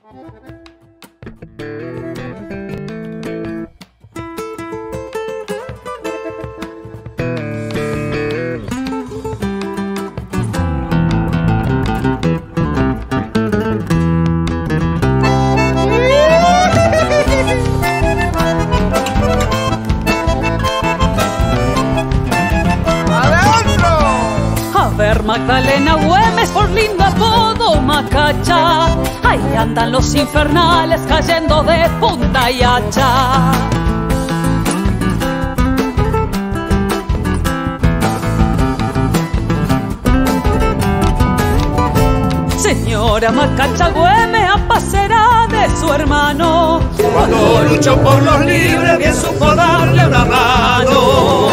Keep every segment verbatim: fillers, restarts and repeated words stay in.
Magdalena Güemes, por lindo apodo Macacha, ahí andan los infernales cayendo de punta y hacha. Señora Macacha Güemes, apacera de su hermano, cuando luchó por los libres bien supo darle una mano.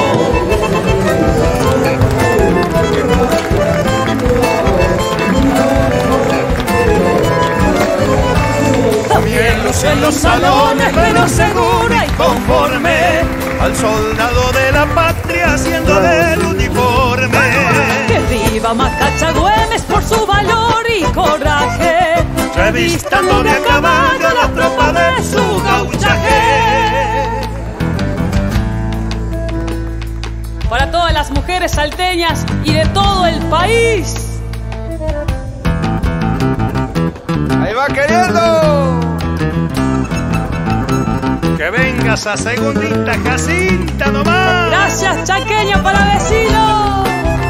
También luce en los salones, pero segura y conforme al soldado de la patria haciendo del uniforme. Que viva Macacha Güemes por su valor y coraje, revistando de a caballo la tropa de su gauchaje. Para todas las mujeres salteñas y de todo el país. Ahí va queriendo. Que vengas a segundita Jacinta nomás. Gracias, chaqueño, para vecino.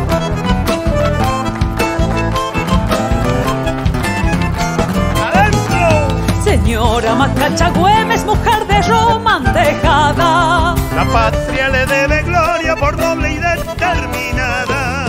Adentro. Señora Macacha Güemes, mujer de Roma dejada, la patria le debe gloria por noble y determinada.